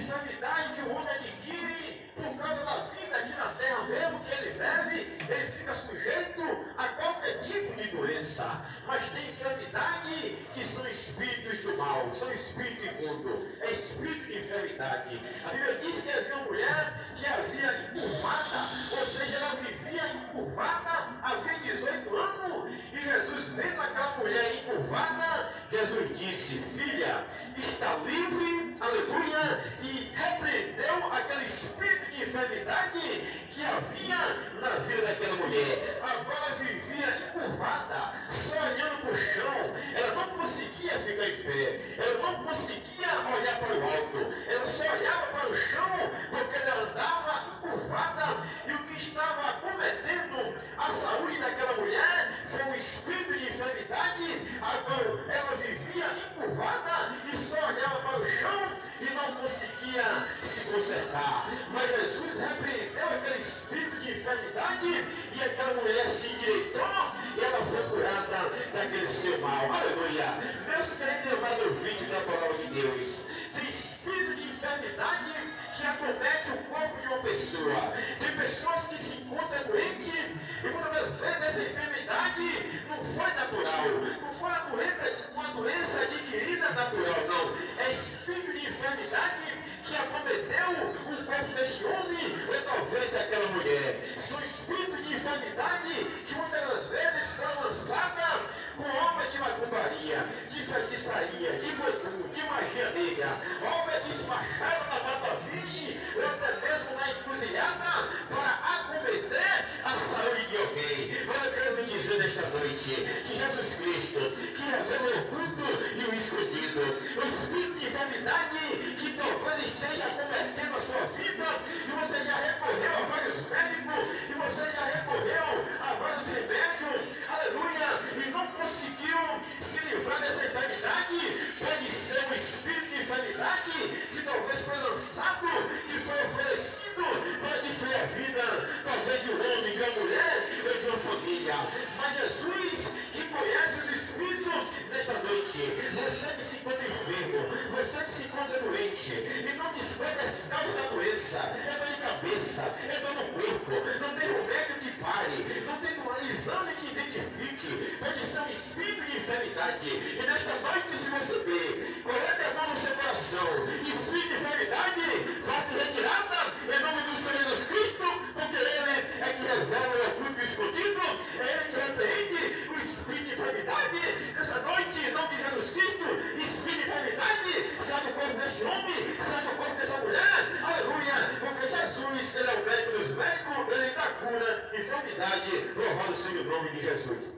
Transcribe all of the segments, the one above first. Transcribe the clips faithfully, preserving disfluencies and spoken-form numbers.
enfermidade que o homem adquire por causa da vida aqui na terra mesmo que ele vive, ele fica sujeito a qualquer tipo de doença. Mas tem enfermidade que são espíritos do mal, são espíritos imundos, é espírito de enfermidade. A Bíblia diz que havia uma mulher que havia encurvada, ou seja, ela vivia encurvada, havia dezoito anos, e Jesus vendo aquela mulher encurvada, Jesus disse: filha, está livre, aleluia, e repreendeu aquele espírito de enfermidade que havia na vida daquela mulher. Agora vivia encurvada, só olhando para o chão, ela não conseguia ficar em pé, ela não conseguia olhar para o alto, ela só olhava para o chão, porque ela andava encurvada, e o que estava cometendo a saúde daquela mulher foi um espírito de enfermidade. Agora ela vivia encurvada e só olhava para o chão e não conseguia se consertar. Mas Jesus repreendeu aquele espírito de enfermidade e aquela mulher se endireitou e ela foi curada daquele seu mal. Aleluia! Meus queridos amados ouvintes da palavra de Deus, tem espírito de enfermidade que acomete o corpo de uma pessoa. Tem pessoas que se encontram doentes e muitas das vezes essa enfermidade não foi natural, não foi uma doença, uma doença adquirida natural, não. É espírito de enfermidade que acometeu o corpo desse homem ou talvez daquela mulher. São espíritos de enfermidade que muitas das vezes foram lançadas com obra de macumbaria, de feitiçaria, de voodoo, de magia negra, obra despachada na mata virgem ou até mesmo na encruzilhada para acometer a saúde de alguém. Mas eu quero lhe dizer nesta noite que Jesus Cristo, que revela o oculto e o escondido, o espírito de enfermidade que talvez esteja acometendo a sua vida, e você já recorreu a vários médicos, e você já recorreu a vários remédios, aleluia, e não conseguiu se livrar dessa enfermidade. Pode ser um espírito de enfermidade que talvez foi lançado, que foi oferecido para destruir a vida, talvez de um homem, de uma mulher ou de uma família. Mas Jesus, que conhece os espíritos, nesta noite, você que se encontra enfermo, você que se encontra doente, e não descobre as causas da doença, é dor de cabeça, é dor no corpo, não tem remédio que pare, não tem um exame que identifique, pode ser um espírito de enfermidade. E nesta noite, se você vê, coloque a mão no seu coração, espírito de enfermidade, parte retirada, em nome do Senhor Jesus Cristo, porque Ele é que revela o oculto e o escondido, é Ele que repreende o espírito de enfermidade. Nesta noite, em nome de Jesus Cristo, espírito de enfermidade, sai do corpo desse homem, sai do corpo dessa mulher, aleluia, porque Jesus, Ele é o médico dos médicos, Ele dá cura, enfermidade, louvado seja o nome de Jesus.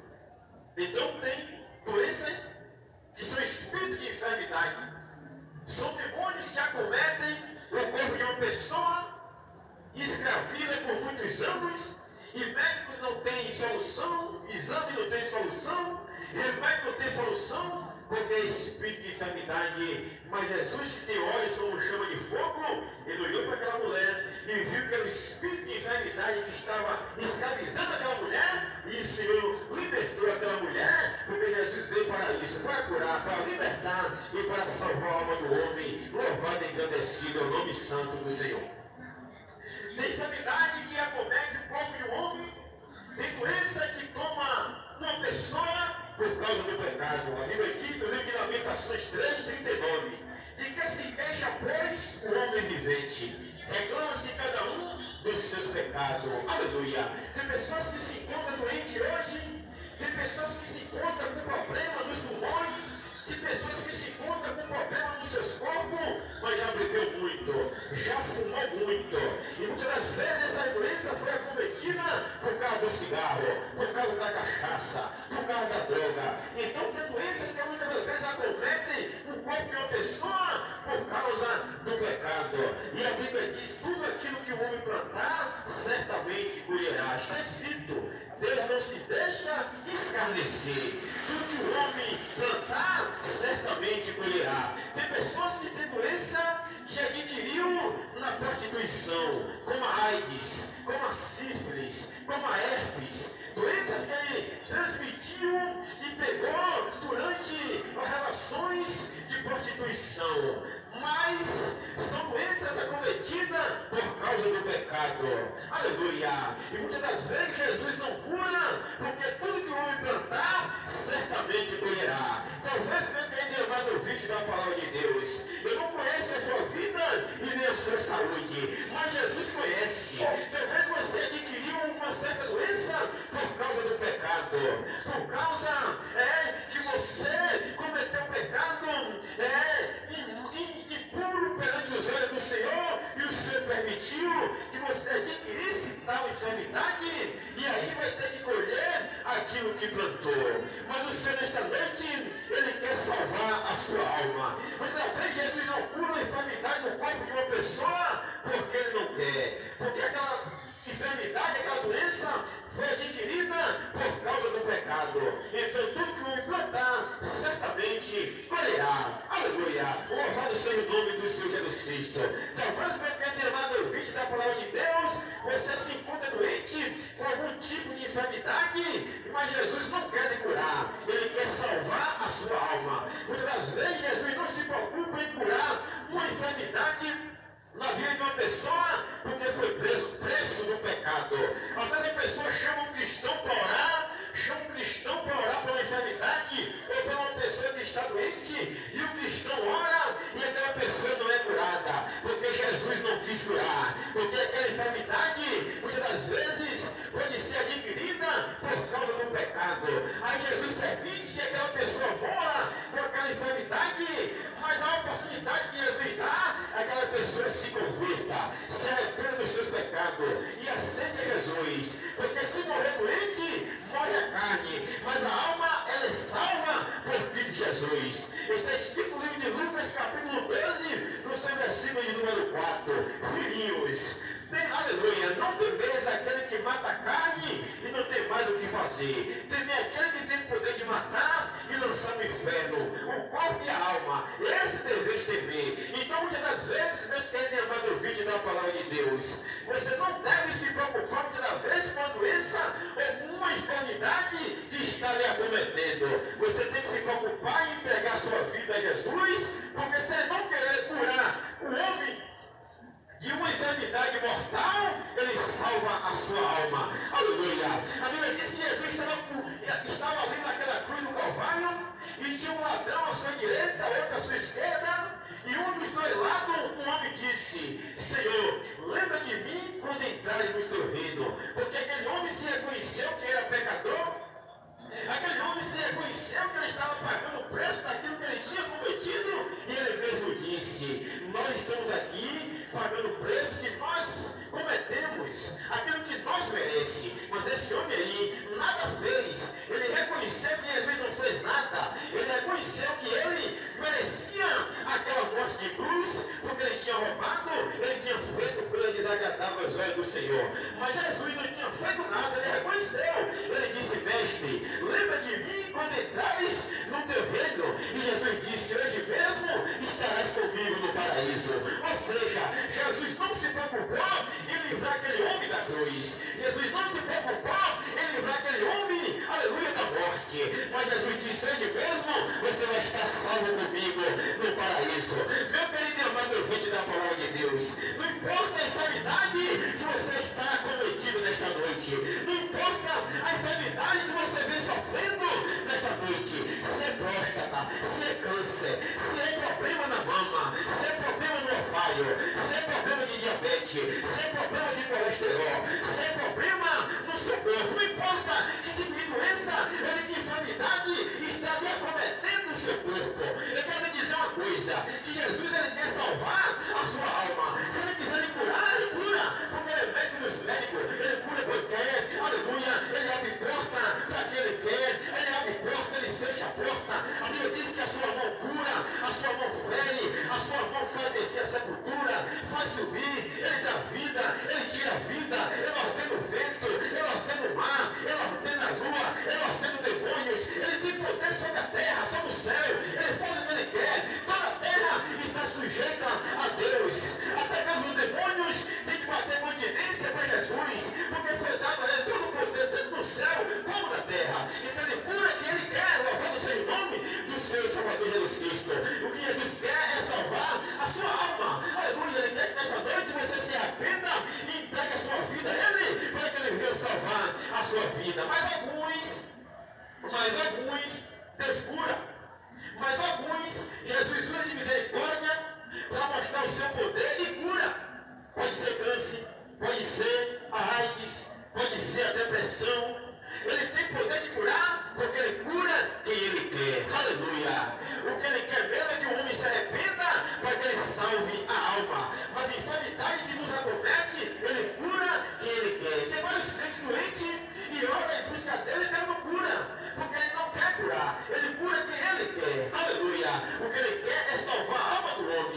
Então tem doenças que são espíritos de enfermidade, são demônios que acometem o corpo de uma pessoa e escravizam por muitos anos, e médico não tem solução, exame não tem solução, remédio não tem solução, porque é espírito de enfermidade. Mas Jesus, que tem olhos como chama de fogo, ele olhou para aquela mulher e viu que era o espírito de enfermidade que estava escravizando aquela mulher, e o Senhor libertou aquela mulher, porque Jesus veio para isso, para curar, para libertar e para salvar a alma do homem. Louvado e engrandecido é o nome santo do Senhor. Tem enfermidade que acomete o corpo de um homem, tem doença que toma uma pessoa por causa do pecado. A Bíblia diz no livro de Lamentações três, trinta e nove, de que se queixa, pois, o homem vivente. Reclama-se cada um dos seus pecados. Aleluia. Tem pessoas que se encontram doentes hoje, tem pessoas que se encontram com problema nos pulmões, tem pessoas que se encontram com problema nos seus corpos, mas já bebeu muito, já fumou muito, e muitas das vezes essa doença foi acometida por causa do cigarro, por causa da cachaça, por causa da droga. Então tem doenças que muitas das vezes acometem o corpo de uma pessoa por causa do pecado. E a Bíblia diz: tudo aquilo que o homem plantar, certamente colherá. Está escrito: Deus não se deixa escarnecer. Tudo que o homem plantar, certamente colherá. Tem pessoas que têm doença que adquiriu na prostituição, como a AIDS, como a sífilis, como a herpes. Doenças que ele transmitiu e pegou durante as relações de prostituição. Mas são doenças aleluia. E muitas das vezes Jesus não cura, porque tudo que o homem plantar, certamente colherá. Talvez, meu querido amado ouvinte da palavra de Deus, eu não conheço a sua vida e nem a sua saúde, mas Jesus conhece. Talvez você adquiriu uma certa doença por causa do pecado, por causa é, que você cometeu pecado é, impuro perante os olhos do Senhor, e o Senhor permitiu que você adquirisse tal enfermidade, e aí vai ter que colher aquilo que plantou. Mas o Senhor, nesta noite, Ele quer salvar a sua alma. Mas talvez Jesus não cura a enfermidade no corpo de uma pessoa porque Ele não quer, porque aquela enfermidade, aquela doença foi adquirida por causa do pecado. Então tudo que o homem plantar, certamente colherá. Aleluia. Louvado seja o nome do Senhor Jesus Cristo. Talvez, meu querido amado ouvinte da palavra de Deus, você se encontra doente com algum tipo de enfermidade, mas Jesus não quer lhe curar. Ele quer salvar a sua alma. Muitas das vezes Jesus não se preocupa em curar uma enfermidade na vida de uma pessoa, porque foi preso, preço do pecado. Às vezes a pessoa chama um cristão para orar, chama um cristão para orar por uma enfermidade, ou para uma pessoa que está doente, e o cristão ora, e aquela pessoa não é curada, porque Jesus não quis curar, porque aquela enfermidade, muitas das vezes, pode ser adquirida por causa do pecado. Aí Jesus permite que aquela pessoa morra com aquela enfermidade, mas a oportunidade que Jesus dá, aquela pessoa se converta, se arrependa dos seus pecados e aceite Jesus, porque se morrer doente, morre a carne, mas a alma, ela é salva por Cristo Jesus. Está escrito no livro de Lucas, capítulo doze, no seu versículo de número quatro. Filhinhos, tem, aleluia, não temeis aquele que mata a carne e não tem mais o que fazer. Temei aquele que tem poder de matar e lançar no inferno o corpo e a alma. Esse deveis temer. Então, muitas das vezes, meus queridos amados ouvintes da palavra de Deus, você não deve se preocupar muitas das vezes com a doença ou uma enfermidade que está lhe acometendo. Você tem que se preocupar em entregar sua vida a Jesus, porque se Ele não querer curar o homem de uma enfermidade mortal, Ele salva a sua alma. Aleluia. A Bíblia diz que Jesus estava, estava ali naquela cruz do Calvário, e tinha um ladrão à sua direita, outro à sua esquerda, e um dos dois lados, um homem disse: Senhor, lembra de mim quando entrares no teu reino. Porque aquele homem se reconheceu que era pecador, aquele homem se reconheceu que ele estava pagando o preço daquilo que ele tinha cometido, e ele mesmo disse: nós estamos aqui pagando o preço que nós cometemos, aquilo que nós merecemos. Mas esse homem aí nada fez. Ele reconheceu que Jesus não fez nada. Ele reconheceu que ele merecia aquela morte de cruz, porque ele tinha roubado, ele tinha feito coisa desagradável aos olhos do Senhor. Mas Jesus não tinha feito nada. Ele reconheceu. Ele disse: mestre, lembra de mim quando entrares no teu reino. E Jesus disse: hoje mesmo estarás comigo no paraíso. Ou seja, Jesus não se preocupou em livrar aquele homem da cruz. Jesus não se preocupou em livrar aquele homem, aleluia, da morte. Mas Jesus disse: hoje mesmo você vai estar salvo comigo no paraíso. Meu querido e amado ouvinte da palavra de Deus, não importa a enfermidade que você está cometido nesta noite, não importa a enfermidade que você vem sofrendo nesta noite, se é próstata, se é câncer, se é problema na mama, se é problema no ovário, se é problema de diabetes, se é problema de colesterol, se é problema no seu corpo, não importa que tipo de doença ou de enfermidade está lhe acometendo o seu corpo. Eu quero lhe dizer uma coisa, que Jesus, ele quer salvar a sua alma. Se ele quiser lhe curar, ele cura, porque ele é médico dos médicos, ele cura quem quer, aleluia, ele abre porta para quem ele quer, ele abre porta, ele fecha a porta. A Bíblia diz que a sua mão cura, a sua mão fere, a sua mão faz descer a sepultura, faz subir, ele dá vida, ele tira a vida, ele ordena o vento, ele ordena o mar, ele ordena a lua, ele ordena demônios, ele tem poder sobre a terra, sobre o céu, ele faz o que ele quer. Toda a terra está sujeita a Deus, até mesmo os demônios têm que bater continência para Jesus, porque foi dado a ele todo o poder, tanto no céu como na terra. Então ele cura quem ele quer, louvado seja o nome do seu Salvador Jesus Cristo. O que Jesus quer é salvar a sua alma. Aleluia, ele quer que nesta noite você se arrependa e entregue a sua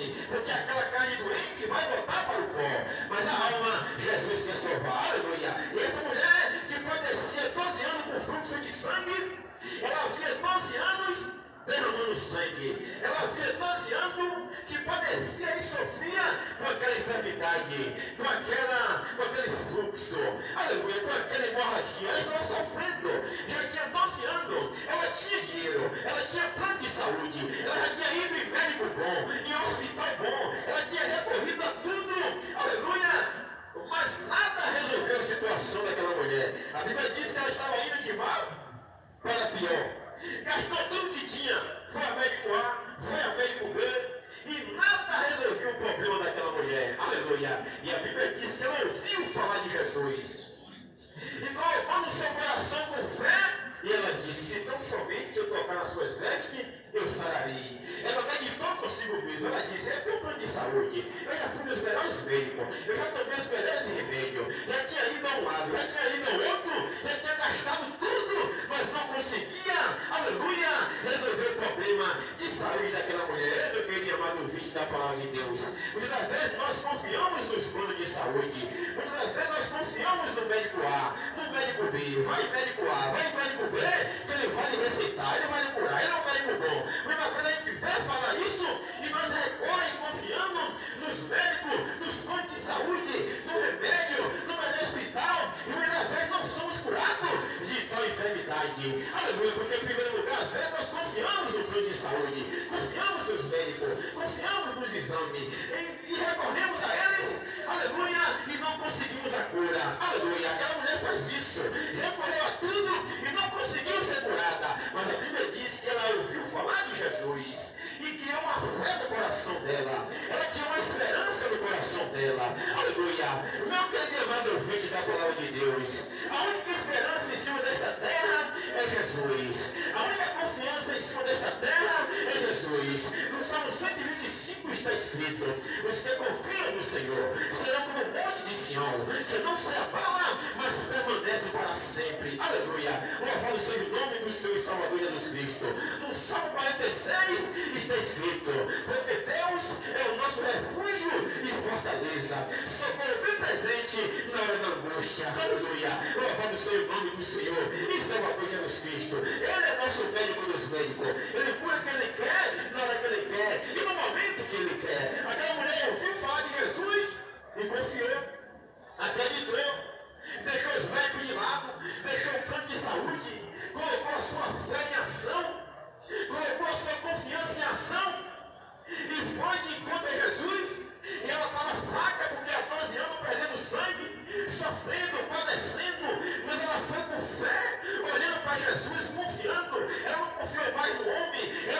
nome, porque aquela carne doente vai voltar para o pó, mas a alma Jesus quer salvar, aleluia. E essa mulher que padecia doze anos com fluxo de sangue, ela havia doze anos derramando sangue, ela havia doze anos que padecia e sofria com aquela enfermidade, com, aquela, com aquele fluxo, aleluia, com aquela hemorragia. Ela estava sofrendo, já tinha doze anos, ela tinha dinheiro, ela tinha plano de saúde, ela já tinha ido em médico bom, em hospital bom, ela tinha recorrido a tudo, aleluia, mas nada resolveu a situação daquela mulher. A Bíblia diz que ela estava indo de mal para pior. Gastou tudo que tinha, foi a médico A, foi a médico B, e nada resolveu o problema daquela mulher, aleluia. E a Bíblia diz que ela ouviu falar de Jesus, e colocou no seu coração com fé, e ela disse: se tão somente eu tocar nas suas vestes, eu sararei. Ela meditou consigo mesmo, ela disse: é meu plano de saúde, eu já fui nos melhores médicos, eu já tomei os melhores remédios, já tinha ido a um lado, já tinha ido ao outro, já tinha gastado tudo, mas não conseguia, aleluia, resolver o problema de saúde daquela mulher. Meu querido amado ouvinte da palavra de Deus, muitas das vezes nós confiamos nos planos de saúde, muitas das vezes nós confiamos no médico A, no médico B, vai médico A, vai médico B, que ele vai lhe receitar, ele vai lhe curar, ele é um médico bom. Muitas vezes a gente vê falar isso e nós recorremos confiando nos médicos, nos planos de saúde, no remédio, no melhor hospital, e muitas vezes não somos curados de tal enfermidade, aleluia, porque em primeiro lugar, às vezes nós confiamos no plano de saúde, confiamos nos médicos, confiamos nos exames, e, e recorremos a eles, aleluia, e não conseguimos a cura, aleluia. Aquela mulher faz isso, recorreu a tudo e não conseguiu ser curada, mas a Bíblia diz que ela ouviu falar de Jesus e criou uma fé no coração dela, ela criou uma esperança no coração dela, aleluia. Meu querido amado ouvinte da palavra de Deus, a única esperança em cima desta terra é Jesus, a única confiança em cima desta terra é Jesus. No Salmo cento e vinte e cinco está escrito: os que confiam no Senhor serão como o monte de Sião, que não se abala, mas permanece para sempre, aleluia. Louvado seja o nome do Senhor Salvador Jesus Cristo. No Salmo quarenta e seis está escrito: porque Deus é o nosso refúgio e fortaleza, socorro bem presente na hora da angústia, aleluia. Louvado seja o nome do Senhor e Salvador Jesus Cristo. Ele é nosso médico dos médicos, ele cura quem ele quer, na hora que ele quer e no momento que ele quer. Aquela mulher ouviu falar de Jesus e confiou, acreditou, deixou os médicos de lado, deixou o plano de saúde, colocou a sua fé em ação, colocou a sua confiança em ação e foi de encontro a Jesus. E ela estava fraca porque há doze anos perdendo sangue, sofrendo, padecendo, mas ela foi com fé, olhando para Jesus, confiando. Ela não confiou mais no homem,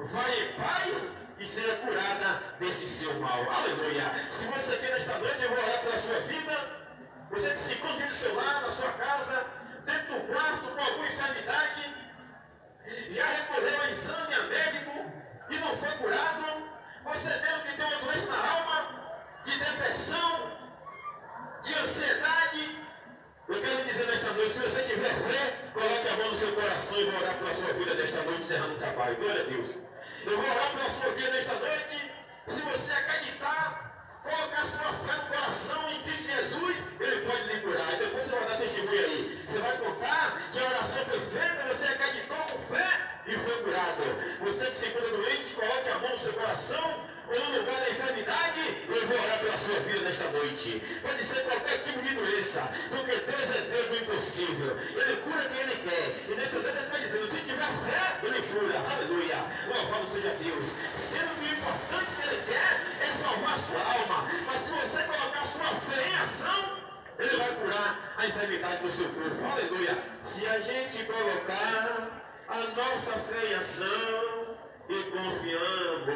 vai em paz e seja curada desse seu mal. Aleluia. Se você quer nesta noite, eu vou orar pela sua vida. Você que se encontra dentro do seu lar, na sua casa, dentro do quarto, com alguma enfermidade, já recorreu a exame, a médico e não foi curado. Você mesmo que tem uma doença na alma, de depressão, de ansiedade. Eu quero dizer nesta noite, se você tiver fé, coloque a mão no seu coração e vou orar pela sua vida nesta noite, encerrando o trabalho. Glória a Deus. Eu vou orar pela sua vida nesta noite. Se você acreditar, colocar sua fé no coração em Cristo Jesus, Ele pode lhe curar. E depois você vai dar testemunho aí. Você vai contar que a oração foi feita, você acreditou com fé e foi curado. Você que se encontra doente, coloque a mão no seu coração ou no lugar da enfermidade. Eu vou orar pela sua vida nesta noite. Pode ser qualquer tipo de doença, porque Deus é Deus do impossível. Ele cura quem Ele quer. E nesse momento Ele está dizendo, se tiver fé, Ele cura. Aleluia. Louvado seja Deus. Sendo que o importante que Ele quer é salvar a sua alma. Mas se você colocar a sua fé em ação, Ele vai curar a enfermidade do seu corpo. Aleluia. Se a gente colocar a nossa fé em ação e confiamos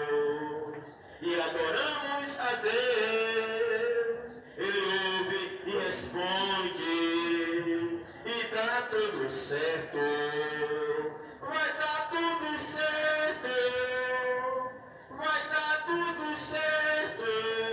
e adoramos a Deus, Ele ouve e responde e dá tudo certo. Vai dar tudo certo. Vai dar tudo certo.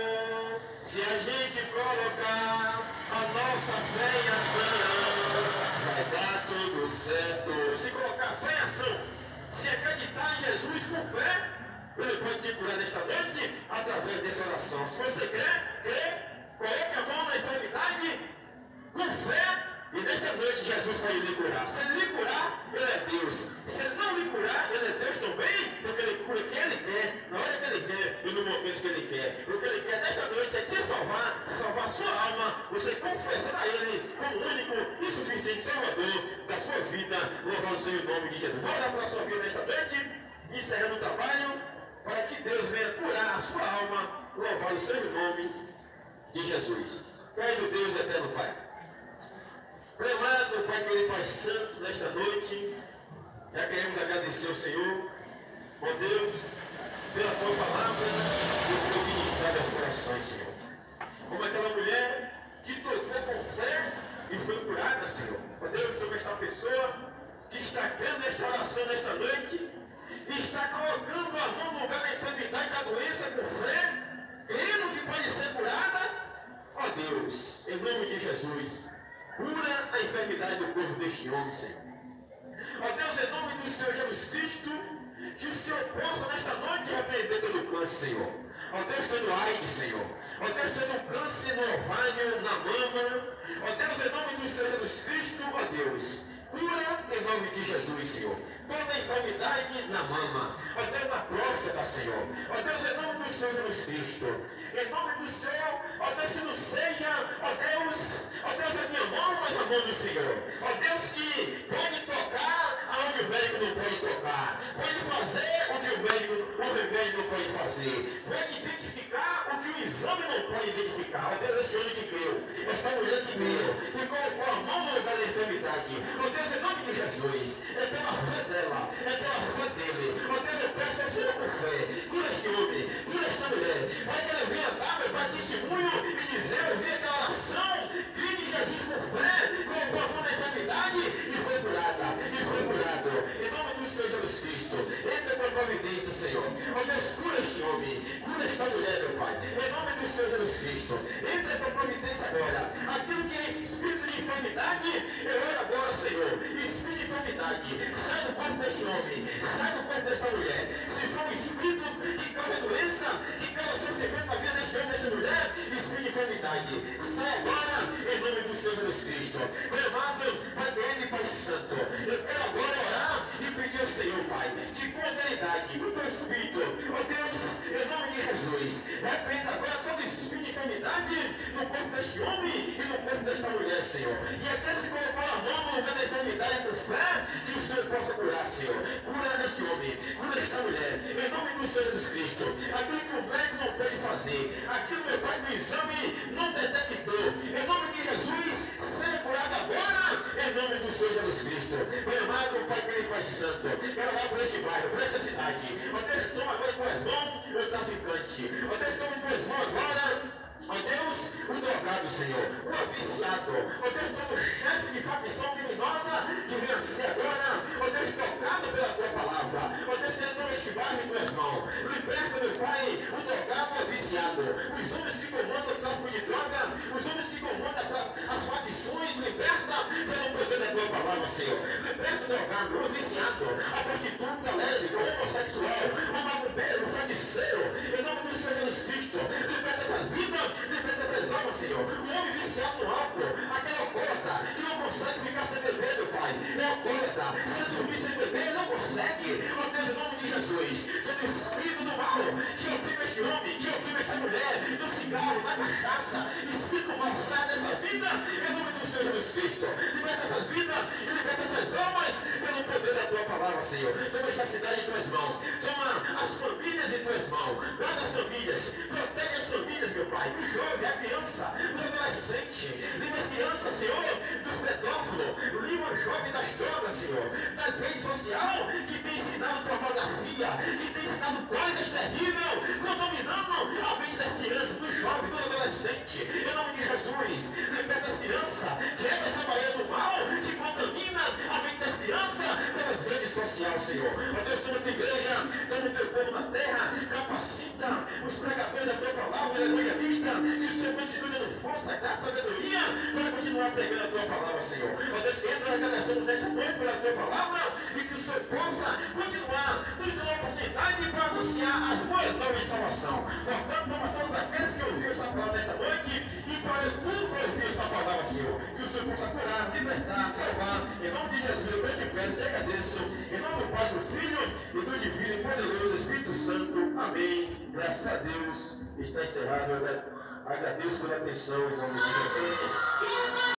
Se a gente colocar a nossa fé em ação, vai dar tudo certo. Se colocar fé em ação, se acreditar em Jesus com fé, Ele pode te curar nesta noite através dessa oração. Se você quer, crê, coloque a mão na enfermidade com fé e nesta noite Jesus vai lhe curar. Se Ele lhe curar, Ele é Deus. Se Ele não lhe curar, Ele é Deus também, porque Ele cura quem Ele quer, na hora que Ele quer e no momento que Ele quer. O que Ele quer nesta noite é te salvar, salvar a sua alma, você confessar a Ele como o único e suficiente Salvador da sua vida. Louvado seja o nome de Jesus. Vou orar pela sua vida nesta noite, encerrando o trabalho, para que Deus venha curar a sua alma. Louvado seja o nome de Jesus. Querido Deus eterno Pai, amado Pai querido Pai Santo, nesta noite, já queremos agradecer ao Senhor, ó Deus, pela Tua palavra e o Senhor ministrado aos corações, Senhor. Como aquela mulher que tocou com fé e foi curada, Senhor. Ó Deus, sobre esta pessoa que está crendo nesta oração nesta noite e está colocando a mão no lugar da enfermidade, da doença com fé, crendo que pode ser curada. Ó Deus, em nome de Jesus, cura a enfermidade do corpo deste homem, Senhor. Ó Deus, em nome do Senhor Jesus Cristo, que o Senhor possa nesta noite repreender todo o câncer, Senhor. Ó Deus, todo AIDS, Senhor. Ó Deus, todo câncer no ovário, na mama. Ó Deus, em nome do Senhor Jesus Cristo, ó Deus, cura em nome de Jesus, Senhor. Toda enfermidade na mama. Ó Deus, na próstata, Senhor. Ó Deus, em nome do Senhor Jesus Cristo. Em nome do Senhor, ó Deus, que não seja, ó Deus, ó Deus, a minha mão, mas a mão do Senhor. Ó Deus, que pode tocar aonde o médico não pode tocar. Pode fazer o que o médico, o remédio não pode fazer. Pode identificar o que o exame não pode identificar. Ó Deus, esse homem que creu, esta mulher que creu e colocou a mão no lugar da enfermidade. Ó Deus, em nome de Jesus, é pela fé dela, é pela fé dele. Ó Deus, eu peço ao Senhor com fé. Cura este homem, cura esta mulher. Para que ela venha dar, meu Pai, testemunho e dizer, eu vi aquela oração, crime de Jesus com fé, colocou a mão na enfermidade e foi curada, e foi curado. Em nome do Senhor Jesus Cristo, entra com a providência, Senhor. Ó Deus, cura este homem, cura esta mulher, meu Pai. Em nome do Senhor Jesus Cristo, entra com a providência agora. Aquilo que é espírito de enfermidade, eu oro agora, Senhor. Espírito de enfermidade, sai do corpo deste homem, sai do corpo desta mulher. Se for um espírito que causa doença, que causa sofrimento na vida deste homem, desta mulher, espírito de enfermidade, sai agora em nome do Senhor Jesus Cristo. Meu amado, Pai dele, Pai Santo, eu quero agora orar e pedir ao Senhor, Pai, que com autoridade, com o teu espírito, ó Deus, em nome de Jesus, repreenda agora todo espírito de enfermidade no corpo deste homem e no corpo desta mulher, Senhor. E até se colocar a mão no lugar da enfermidade com fé, que o Senhor possa curar, Senhor. Cura este homem, cura esta mulher, em nome do Senhor Jesus Cristo. Aquilo que o médico não pode fazer, aquilo, meu Pai, que o exame não detectou, em nome de Jesus, seja curado agora, em nome do Senhor Jesus Cristo. Pai amado, Pai querido, Pai santo, quero orar por este bairro, por esta cidade. Ó Deus, toma agora em tuas mãos o traficante. Ó Deus, toma em tuas mãos agora, ó Deus, o drogado, Senhor, o viciado. Ó Deus, todo chefe de facção criminosa que venha ser agora, ó Deus, tocado pela tua palavra. Ó Deus, toma este bairro em tuas mãos. Liberta, meu Pai, o drogado e o viciado. Os homens que comandam o tráfico de droga, os homens que comandam as facções, liberta pelo poder da tua palavra, Senhor. Liberta o drogado, o viciado, a prostituta, a lésbica, o homossexual, o macumbeiro, o feiticeiro, em nome do Senhor Jesus Cristo. Liberta essas vidas, liberta essas almas, Senhor. O homem viciado no álcool, aquele alcoólatra que não consegue ficar sem beber, meu Pai. É alcoólatra, se dormir sem beber, não consegue. Ó Deus, em nome de Jesus, todo espírito do mal que oprime este homem, que oprime esta mulher, no cigarro, na cachaça, espírito mal sai dessa vida, em nome do Senhor Jesus Cristo. Liberta essas vidas e liberta essas almas pelo poder da tua palavra, Senhor. Toma esta cidade em tuas mãos, toma as famílias em tuas mãos, guarda as famílias, protege as famílias, meu Pai, o jovem, a criança, os adolescentes, livra as crianças, Senhor, dos pedófilos, livra o jovem das drogas, Senhor, das redes sociais que tem ensinado pornografia, que tem ensinado coisas terríveis, contaminando a mente das crianças, do jovem, do adolescente, em nome de Jesus. Liberta as crianças, quebra essa barreira do mal que contamina a mente das crianças pelas redes sociais, Senhor. Ó Deus, toma a tua igreja, toma o teu povo na terra, capacita os pregadores da tua palavra, evangelista, que o Senhor continue dando força, graça, sabedoria para continuar pregando a tua palavra, Senhor. Ó Deus, que entra agradecendo nesta noite pela tua palavra e que o Senhor possa continuar nos dando a oportunidade para anunciar as boas novas de salvação. Portanto, toma todos aqueles que ouviram esta palavra nesta noite e para tudo para ouvir esta palavra, Senhor. Que o Senhor possa curar, libertar, salvar. Em nome de Jesus, eu te peço, te agradeço. Em nome do Pai, do Filho e do Divino e Poderoso Espírito Santo. Amém. Graças a Deus. Está encerrado. Eu agradeço pela atenção em nome de Jesus.